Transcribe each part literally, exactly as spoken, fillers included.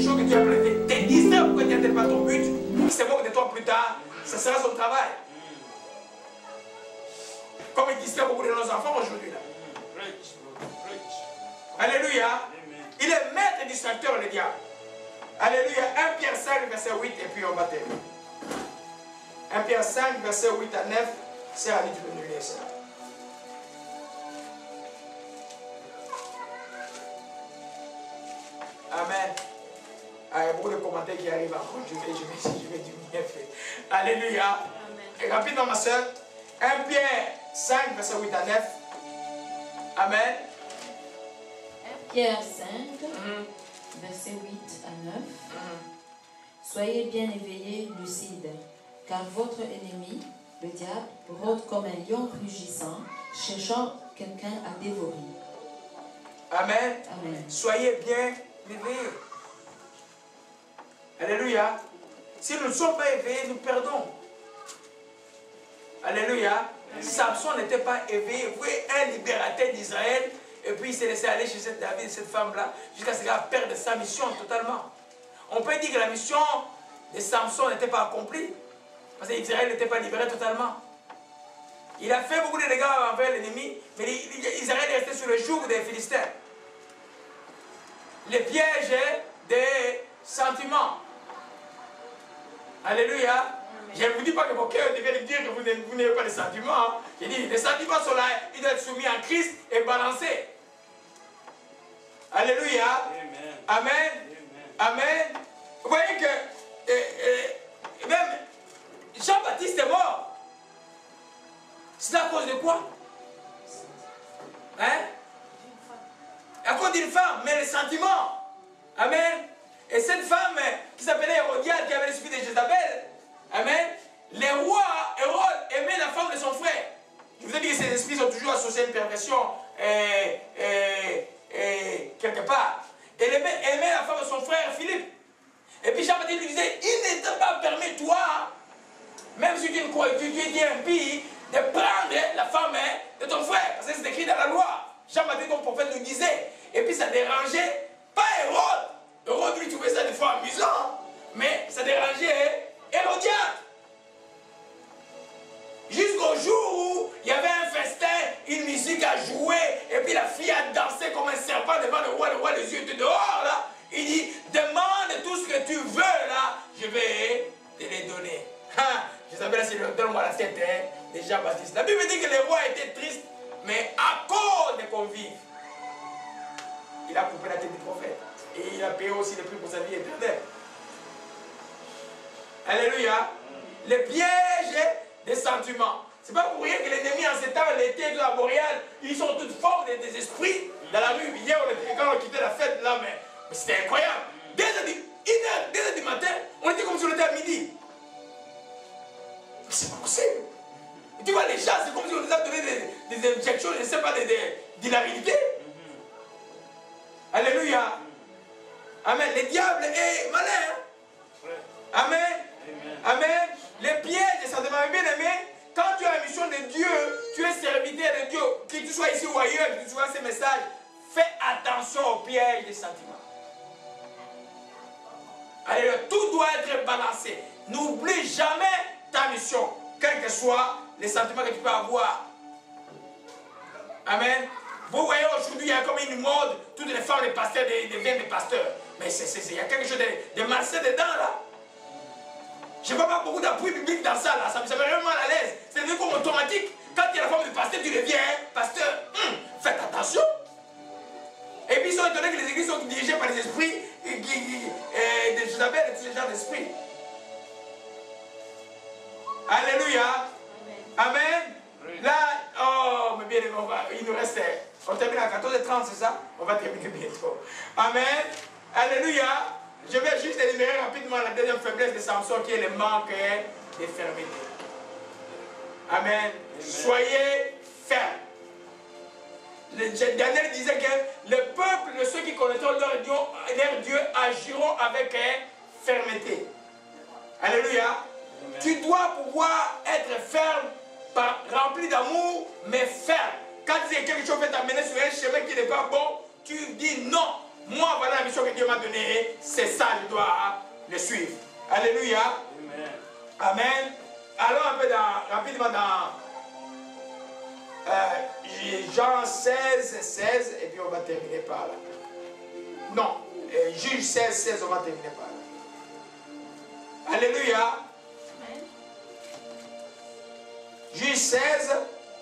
chose que tu as planté, te distrait pourquoi tu n'atteins pas ton but, il se moque de toi plus tard, ça sera son travail. Comme il distrait beaucoup de nos enfants aujourd'hui là. Alléluia. Il est maître distracteur, le diable. Alléluia. un Pierre cinq, verset huit, et puis on va terminer. un Pierre cinq, verset huit à neuf, c'est à lui de nous lire ça. Amen. Ah, il y a beaucoup de commentaires qui arrivent encore. Je vais, je vais, je vais diminuer. Alléluia. Amen. Et rapidement, ma soeur. un Pierre cinq, verset huit à neuf. Amen. un Pierre cinq, mm-hmm. verset huit à neuf. Mm-hmm. Soyez bien éveillés, lucides, car votre ennemi, le diable, rôde comme un lion rugissant, cherchant quelqu'un à dévorer. Amen. Amen. Soyez bien éveillés. Alléluia. Si nous ne sommes pas éveillés, nous perdons. Alléluia. Amen. Samson n'était pas éveillé. Vous voyez, un libérateur d'Israël, et puis il s'est laissé aller chez cette David, cette femme-là, jusqu'à ce qu'il perde sa mission totalement. On peut dire que la mission de Samson n'était pas accomplie, parce qu'Israël n'était pas libéré totalement. Il a fait beaucoup de dégâts envers l'ennemi, mais Israël est resté sur le joug des Philistins. Les pièges des sentiments. Alléluia. Je ne vous dis pas que vos cœurs deviennent dire que vous n'avez pas de sentiments. Je dis, les sentiments sont là, ils doivent être soumis en Christ et balancés. Alléluia. Amen. Amen. Amen. Vous voyez que euh, euh, même Jean-Baptiste est mort. C'est à cause de quoi? Hein? À cause d'une femme, mais les sentiments. Amen. Et cette femme qui s'appelait Hérodiade, qui avait l'esprit de Jézabel, amen, les rois, Hérode, aimaient la femme de son frère. Je vous ai dit que ces esprits sont toujours associés à une perversion et, et, et, quelque part. Et il aimait, aimait la femme de son frère Philippe. Et puis Jean-Baptiste lui disait, il n'était pas permis, toi, même si tu ne crois, tu, tu es impie, de prendre la femme de ton frère. Parce que c'est écrit dans la loi. Jean-Baptiste, comme prophète, nous disait. Et puis ça dérangeait pas Hérode. Hérode lui trouvait ça des fois amusant, mais ça dérangeait Hérodiade. Jusqu'au jour où il y avait un festin, une musique à jouer, et puis la fille a dansé comme un serpent devant le roi. Le roi, les yeux étaient dehors là. Il dit, demande tout ce que tu veux là, je vais te les donner. Ah, Jézabel, c'est le donne-moi la tête hein, de Jean-Baptiste. La Bible dit que le roi était triste, mais à cause des convives, il a coupé la tête du prophète. Et il a payé aussi le prix pour sa vie éternelle. Alléluia. Les pièges des sentiments. C'est pas pour rien que l'ennemi en ces temps, l'été de la boréale, ils sont toutes formes des, des esprits dans la rue. Hier, on était, quand on quittait la fête, là, mais, mais c'était incroyable. Dès une heure du matin, on était comme si on était à midi. Mais c'est pas possible. Et tu vois, les gens, c'est comme si on nous a donné des, des injections, je ne sais pas, d'hilarité. Alléluia. Amen. Le diable est malin. Amen. Amen. Amen. Les pièges, ça demande bien aimé. Quand tu as la mission de Dieu, tu es serviteur de Dieu, que tu sois ici ou ailleurs, que tu vois ces messages, fais attention aux pièges des sentiments. Alléluia. Tout doit être balancé. N'oublie jamais ta mission, quels que soient les sentiments que tu peux avoir. Amen. Vous voyez aujourd'hui, il y a comme une mode, toutes les femmes, les pasteurs deviennent des pasteurs. Mais il y a quelque chose de, de malsain dedans là. Je ne vois pas beaucoup d'appui public dans ça là, ça me met vraiment mal à l'aise. C'est devenu comme automatique. Quand il y a la femme de pasteur, tu deviens pasteur. Hum, faites attention. Et puis ils sont étonnés que les églises sont dirigées par les esprits qui, qui, qui, euh, de Jézabel et tous ces genres d'esprits. Alléluia. Amen. Amen. Là, oh, mais bien, on va, il nous reste, on termine à quatorze heures trente, c'est ça? On va terminer bientôt. Amen. Alléluia. Je vais juste énumérer rapidement la deuxième faiblesse de Samson qui est le manque de fermeté. Amen. Amen. Soyez fermes. Daniel disait que le peuple, ceux qui connaîtront leur Dieu, leur Dieu agiront avec fermeté. Alléluia. Amen. Tu dois pouvoir être ferme, par, rempli d'amour, mais ferme. Quand il y a quelque chose qui t'amener sur un chemin qui n'est pas bon, tu dis non. moi, voilà la mission que Dieu m'a donnée, c'est ça, je dois le suivre. Alléluia. Amen. Amen. Allons un peu dans, rapidement dans euh, Jean seize, seize, et puis on va terminer par là. Non, euh, Juge seize, seize, on va terminer par là. Alléluia. Amen. Juge seize.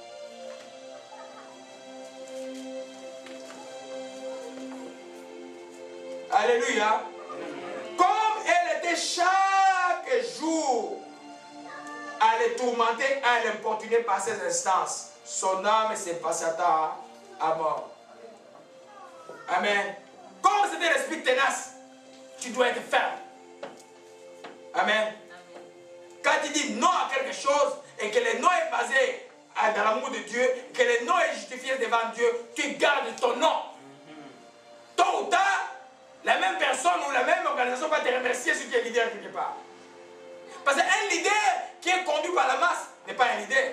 Alléluia. Comme elle était chaque jour à les tourmenter, à l'importuner par ses instances, son âme s'est passée à mort. Amen. Comme c'était l'esprit ténace, tu dois être ferme. Amen. Quand tu dis non à quelque chose et que le non est basé dans l'amour de Dieu, que le non est justifié devant Dieu, tu gardes ton nom. Tôt ou tard, la même personne ou la même organisation va te remercier si tu es leader quelque part. Parce qu'un leader qui est conduit par la masse n'est pas un leader.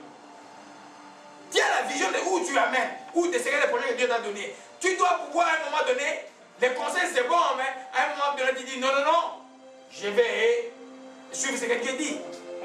Tu as la vision de où tu amènes, où de ce que les projets que Dieu t'a donné. Tu dois pouvoir à un moment donné, les conseils c'est bon, mais à un moment donné tu dis non, non, non, je vais suivre ce que Dieu dit.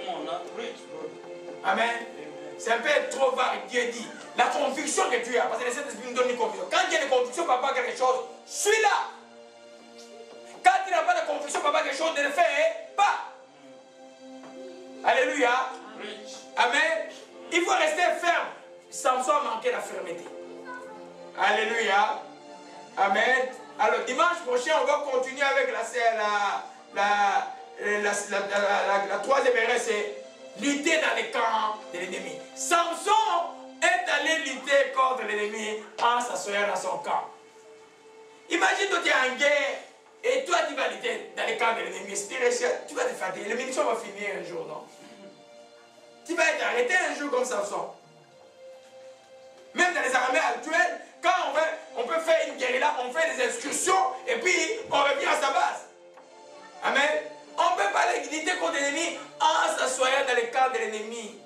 Amen. C'est un peu trop vague, Dieu dit. La conviction que tu as, parce que le Saint-Esprit nous donne une conviction. Quand tu as une conviction par rapport à quelque chose, suis-la. Quand tu n'as pas de conviction par rapport à quelque chose, ne le fais pas. Alléluia. Amen. Il faut rester ferme. Samson a manqué la fermeté. Alléluia. Amen. Alors dimanche prochain, on va continuer avec la, la, la, la, la, la, la, la troisième erreur, c'est lutter dans les camps de l'ennemi. Samson est allé lutter contre l'ennemi en s'assoyant dans son camp. Imagine toi tu es en guerre et toi tu vas lutter dans les camps de l'ennemi. Tu vas te fatiguer. L'émission va finir un jour, non? Tu vas être arrêté un jour comme Samson. Même dans les armées actuelles, quand on, veut, on peut faire une guérilla, on fait des excursions et puis on revient à sa base. Amen. On ne peut pas lutter contre l'ennemi en s'assoyant dans les camps de l'ennemi.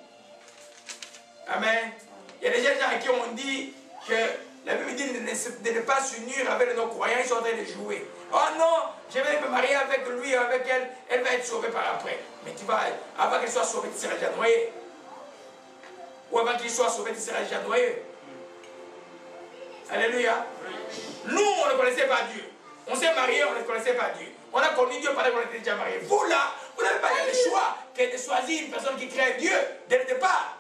Amen. Il y a des gens à qui on dit que la Bible dit de ne, de ne pas s'unir avec nos croyants, ils sont en train de jouer. Oh non, je vais me marier avec lui, avec elle, elle va être sauvée par après. Mais tu vas, avant qu'elle soit sauvée, tu seras déjà noyé. Ou avant qu'il soit sauvé, tu seras déjà noyé. Alléluia. Nous, on ne connaissait pas Dieu. On s'est marié, on ne connaissait pas Dieu. On a connu Dieu pendant qu'on était déjà marié. Vous là, vous n'avez pas eu le choix que de choisir une personne qui craint Dieu dès le départ.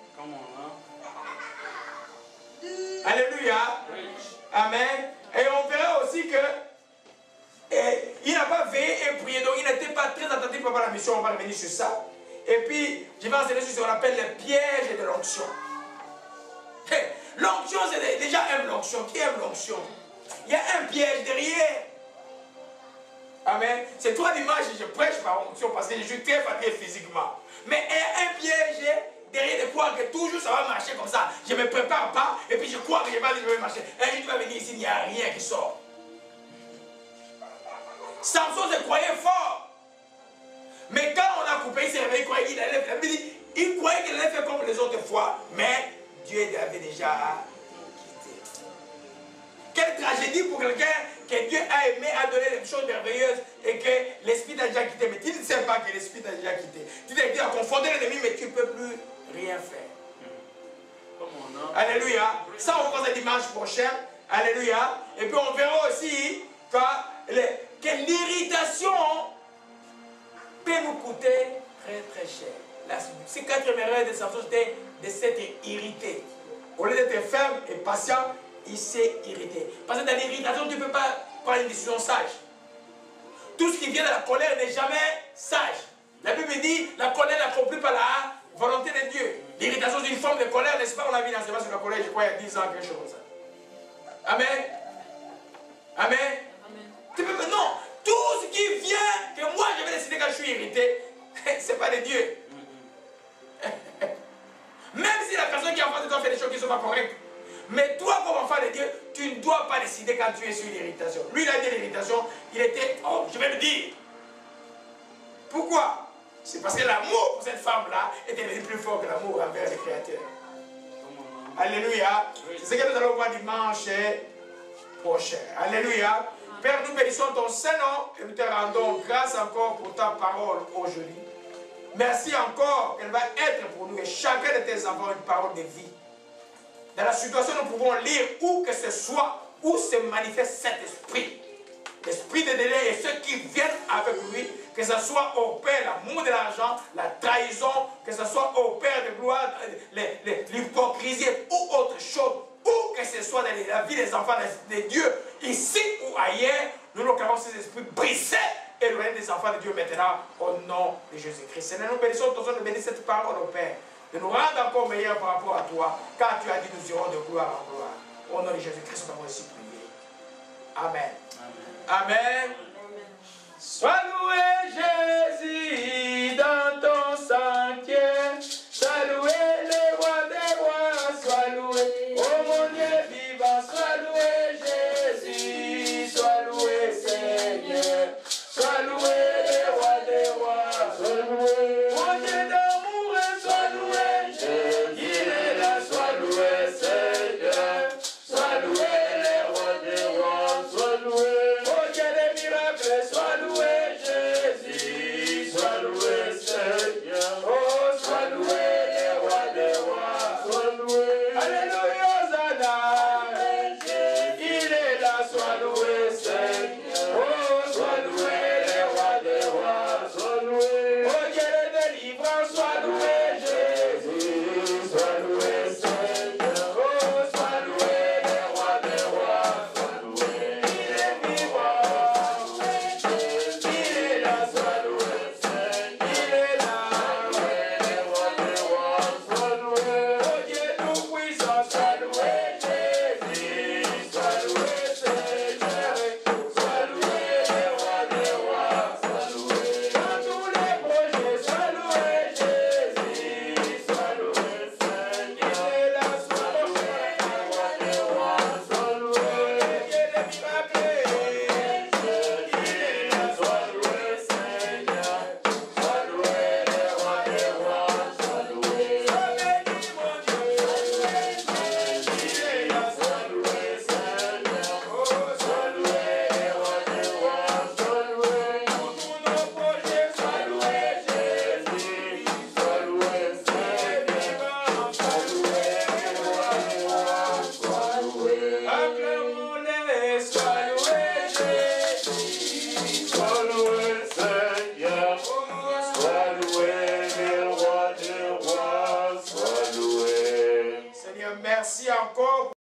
Alléluia. Amen. Et on verra aussi que et, il n'a pas veillé et prié, donc il n'était pas très attentif par rapport à la mission. On va revenir sur ça. Et puis, je vais enseigner sur ce qu'on appelle les pièges de l'onction. Hey, l'onction, c'est déjà un l'onction. Qui aime l'onction? Il y a un piège derrière. Amen. C'est toi dimanche, je prêche par onction parce que je suis très fatigué physiquement. Mais il y a un piège derrière de croire que toujours ça va marcher comme ça. Je ne me prépare pas et puis je crois que je vais, je vais marcher. Un jour tu vas venir ici, il n'y a rien qui sort. Samson se croyait fort. Mais quand on a coupé, il s'est réveillé, il croyait qu'il allait faire. Il croyait qu'il allait faire comme les autres fois. Mais Dieu l'avait déjà quitté. Quelle tragédie pour quelqu'un que Dieu a aimé, a donné des choses merveilleuses et que l'esprit t'a déjà quitté. Mais tu ne sais pas que l'esprit t'a déjà quitté. Tu t'es dit à confronter l'ennemi, mais tu ne peux plus rien faire. Alléluia. Ça, on va voir dimanche prochain. Alléluia. Et puis on verra aussi que l'irritation peut nous coûter très très cher. Ces quatre erreurs de Samson, c'était de s'être irrité. Au lieu d'être ferme et patient, il s'est irrité. Parce que dans l'irritation, tu ne peux pas prendre une décision sage. Tout ce qui vient de la colère n'est jamais sage. La Bible dit, la colère n'accomplit pas la volonté de Dieu. L'irritation, c'est une forme de colère, n'est-ce pas? On a vu dans ce sur la colère, je crois, il y a dix ans, quelque chose comme ça. Amen. Amen. Amen. Tu peux, non, tout ce qui vient, que moi je vais décider quand je suis irrité, ce n'est pas de Dieu. Même si la personne qui est en face de toi fait des choses qui ne sont pas correctes. Mais toi, comme enfant de Dieu, tu ne dois pas décider quand tu es sur l'irritation. Lui, il a dit l'irritation, il était, oh, je vais le dire. Pourquoi? C'est parce que l'amour pour cette femme-là était plus fort que l'amour envers le Créateur. Alléluia. C'est ce que nous allons voir dimanche prochain. Alléluia. Père, nous bénissons ton Saint-Nom et nous te rendons grâce encore pour ta parole aujourd'hui. Merci encore qu'elle va être pour nous et chacun de tes enfants une parole de vie. Dans la situation, nous pouvons lire où que ce soit, où se manifeste cet esprit. L'esprit de délai et ceux qui viennent avec lui, que ce soit au Père, l'amour de l'argent, la trahison, que ce soit au Père de gloire, l'hypocrisie ou autre chose, où que ce soit dans la vie des enfants de Dieu, ici ou ailleurs, nous nous clamons ces esprits brisés et loin des enfants de Dieu maintenant, au nom de Jésus-Christ. Seigneur, nous bénissons ton nom de bénir cette parole au Père, de nous rendre encore meilleurs par rapport à toi, car tu as dit nous irons de gloire en gloire. Au nom de Jésus-Christ, nous avons ainsi prié. Amen. Amen. Sois loué Jésus dans ton sentier. Sois loué le roi des rois. Sois loué, oh mon Dieu vivant. Sois loué Jésus. Sois loué Seigneur. Sois loué le roi des rois. Sois loué, mon Dieu d'amour. Sois loué Jésus. Il est là. Sois loué Seigneur. Sois loué le roi des rois. Sois loué. Sois loué Jésus, sois loué Seigneur, oh sois loué le roi des rois, sois loué, alléluia Zana, il est là, sois loué Seigneur, oh sois loué le roi des rois, sois loué, oh Dieu de délivrance, sois loué Jésus, sois loué Seigneur, oh sois loué le roi des rois, sois loué, il est vivant. Merci encore.